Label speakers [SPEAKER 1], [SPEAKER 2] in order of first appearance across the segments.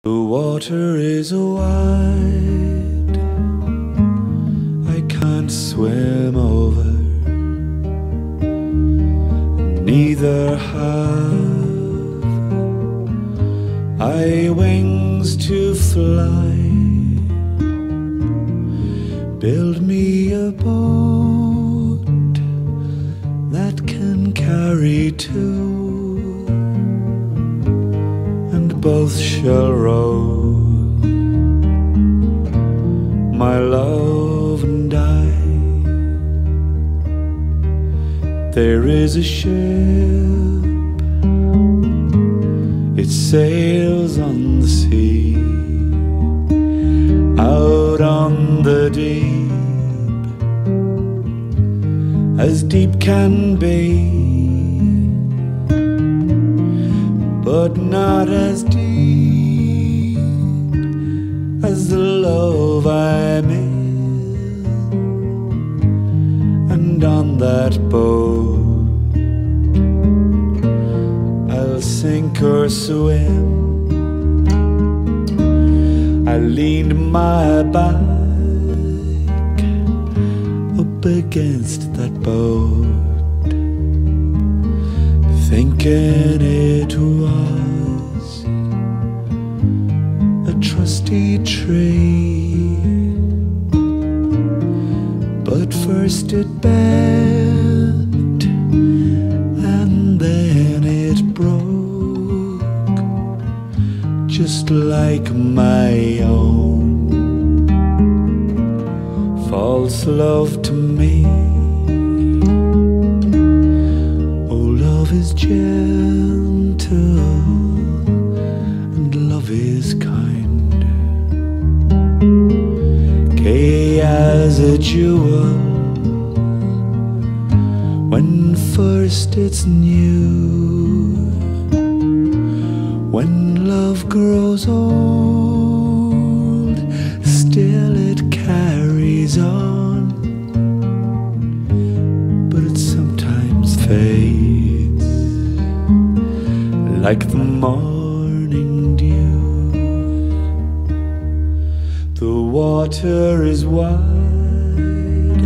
[SPEAKER 1] The water is wide, I can't swim over, neither have I wings to fly. Build me a boat that can carry two, both shall row, my love and I. There is a ship, it sails on the sea, out on the deep, as deep can be, but not as deep as the love I'm in. And on that boat I'll sink or swim. I leaned my back up against that boat, thinking it was a trusty tree, but first it bent and then it broke, just like my own false love to me. Love is gentle and love is kind, gay as a jewel when first it's new. When love grows old, still it carries on, but it sometimes fades like the morning dew. The water is wide,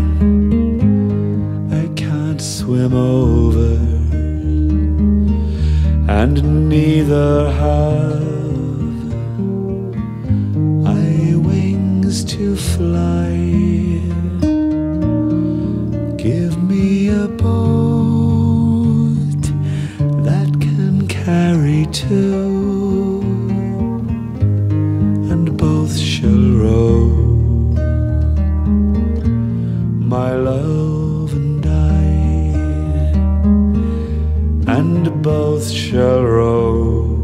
[SPEAKER 1] I can't swim over, and neither have I wings to fly. Give me a boat that can carry two, and both shall row, my love and I, and both shall row.